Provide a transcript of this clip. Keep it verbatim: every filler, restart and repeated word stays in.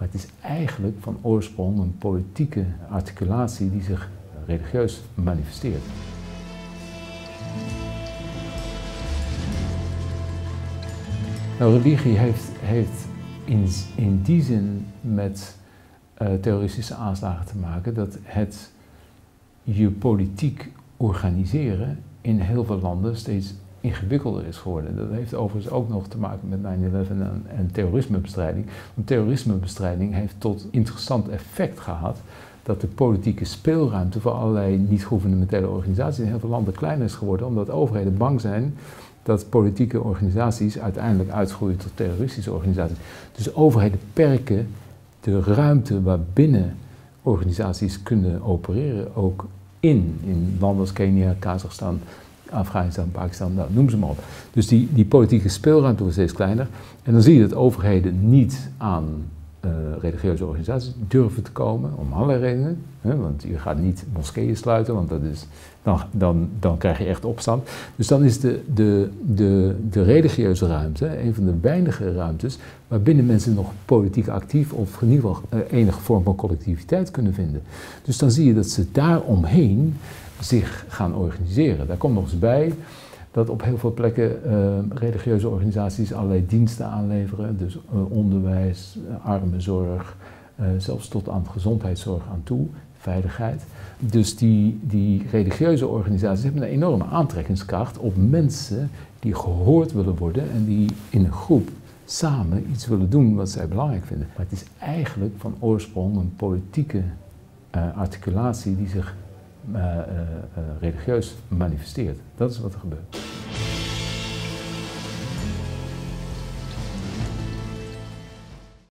Maar het is eigenlijk van oorsprong een politieke articulatie die zich religieus manifesteert. Nou, religie heeft, heeft in, in die zin met uh, terroristische aanslagen te maken dat het je politiek organiseren in heel veel landen steeds ingewikkelder is geworden. Dat heeft overigens ook nog te maken met nine eleven en, en terrorismebestrijding. Want terrorismebestrijding heeft tot interessant effect gehad dat de politieke speelruimte voor allerlei niet-gouvernementele organisaties in heel veel landen kleiner is geworden, omdat overheden bang zijn dat politieke organisaties uiteindelijk uitgroeien tot terroristische organisaties. Dus overheden perken de ruimte waarbinnen organisaties kunnen opereren ook in, in landen als Kenia, Kazachstan, Afghanistan, Pakistan, nou, noem ze maar op. Dus die, die politieke speelruimte wordt steeds kleiner. En dan zie je dat overheden niet aan uh, religieuze organisaties durven te komen, om allerlei redenen. Hè, want je gaat niet moskeeën sluiten, want dat is, dan, dan, dan krijg je echt opstand. Dus dan is de, de, de, de religieuze ruimte een van de weinige ruimtes waarbinnen mensen nog politiek actief of in ieder geval uh, enige vorm van collectiviteit kunnen vinden. Dus dan zie je dat ze daaromheen zich gaan organiseren. Daar komt nog eens bij dat op heel veel plekken uh, religieuze organisaties allerlei diensten aanleveren. Dus uh, onderwijs, uh, armenzorg, uh, zelfs tot aan gezondheidszorg aan toe, veiligheid. Dus die, die religieuze organisaties hebben een enorme aantrekkingskracht op mensen die gehoord willen worden en die in een groep samen iets willen doen wat zij belangrijk vinden. Maar het is eigenlijk van oorsprong een politieke uh, articulatie die zich Uh, uh, uh, religieus manifesteert. Dat is wat er gebeurt.